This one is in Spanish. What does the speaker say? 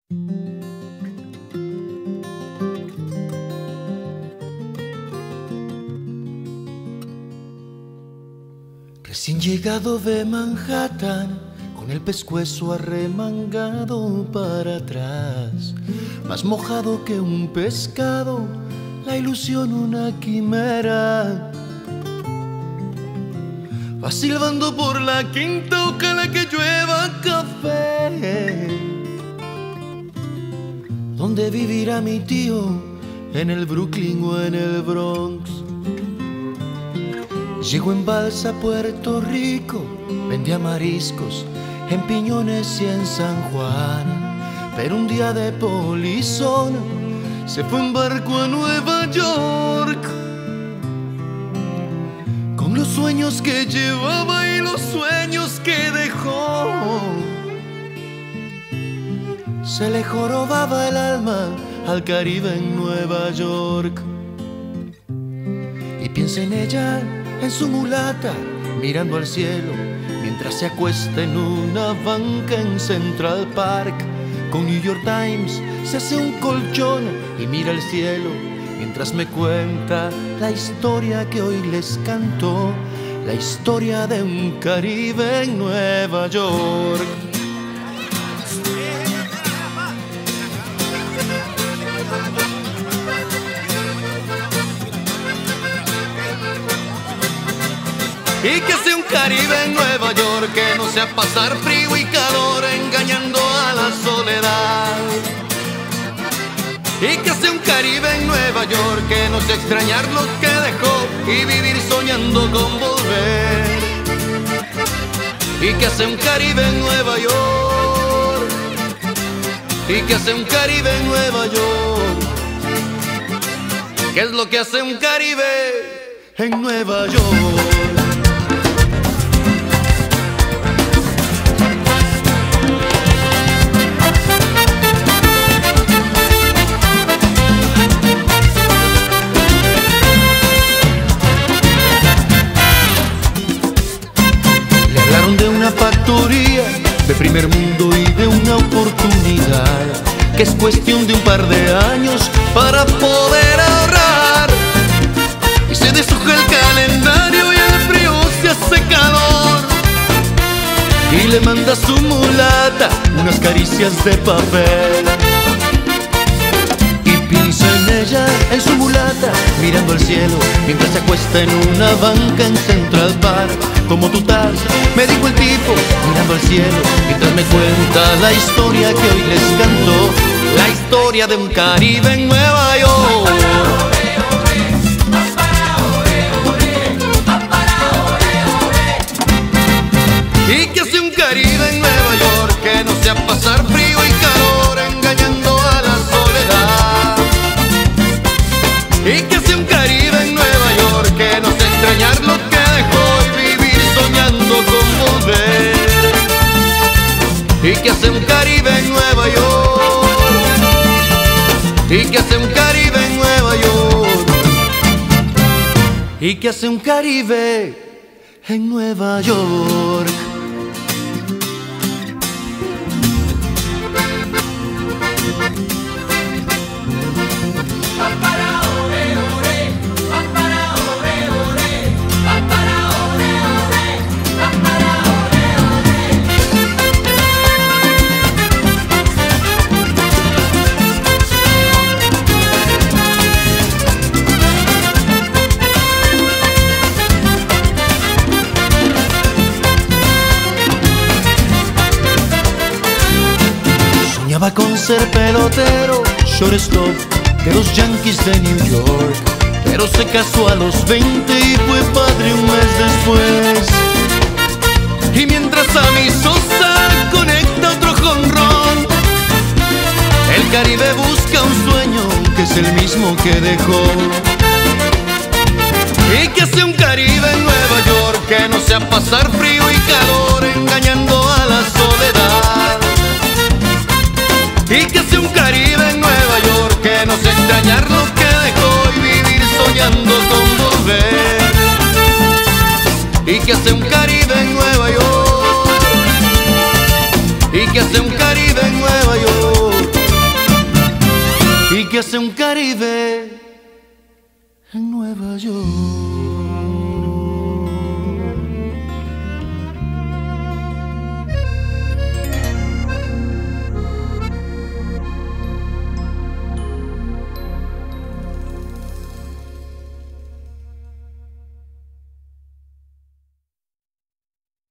Recién llegado de Manhattan, con el pescuezo arremangado para atrás, más mojado que un pescado, la ilusión una quimera. Va silbando por la quinta, ojalá que llueva café. ¿Dónde vivirá mi tío? ¿En el Brooklyn o en el Bronx? Llegó en balsa a Puerto Rico, vendía mariscos en Piñones y en San Juan. Pero un día de polizón se fue en barco a Nueva York, con los sueños que llevaba y los sueños que dejó. Se le jorobaba el alma al Caribe en Nueva York. Y piensa en ella, en su mulata, mirando al cielo, mientras se acuesta en una banca en Central Park. Con New York Times se hace un colchón y mira el cielo, mientras me cuenta la historia que hoy les canto, la historia de un Caribe en Nueva York. Y que sea un Caribe en Nueva York, que no sea pasar frío y calor engañando a la soledad. Y que sea un Caribe en Nueva York, que no sea extrañar lo que dejó y vivir soñando con volver. Y que sea un Caribe en Nueva York, y que sea un Caribe en Nueva York. ¿Qué es lo que hace un Caribe en Nueva York? Factoría de primer mundo y de una oportunidad, que es cuestión de un par de años para poder ahorrar. Y se deshoja el calendario y el frío se hace calor, y le manda a su mulata unas caricias de papel. Y piensa en ella, en su mulata, mirando al cielo, mientras se acuesta en una banca en Central Park. Como tú estás, me dijo el tipo, mirando al cielo, mientras me cuenta la historia que hoy les canto, la historia de un Caribe en Nueva York. Y que sea un Caribe en Nueva York, que no sea pasar frío y calor engañando a la soledad. Y que sea un Caribe en Nueva York, que no sea extrañar lo que dejó y vivir soñando con volver. Y que sea un Caribe en Nueva York, y que sea un Caribe en Nueva York, y que sea un Caribe en Nueva York. Soñaba con ser pelotero, shortstop de los Yankees de New York, pero se casó a los 20 y fue padre un mes después. Y mientras Sammy Sosa conecta otro jonrón, el Caribe busca un sueño que es el mismo que dejó. Y que sea un Caribe en Nueva York, que no sea pasar frío y calor engañando a la soledad. Y que sea un Caribe en Nueva York, que no sea extrañar lo que dejó y vivir soñando con volver. Y que sea un Caribe en Nueva York, y que sea un Caribe en Nueva York. hace un Caribe en Nueva York.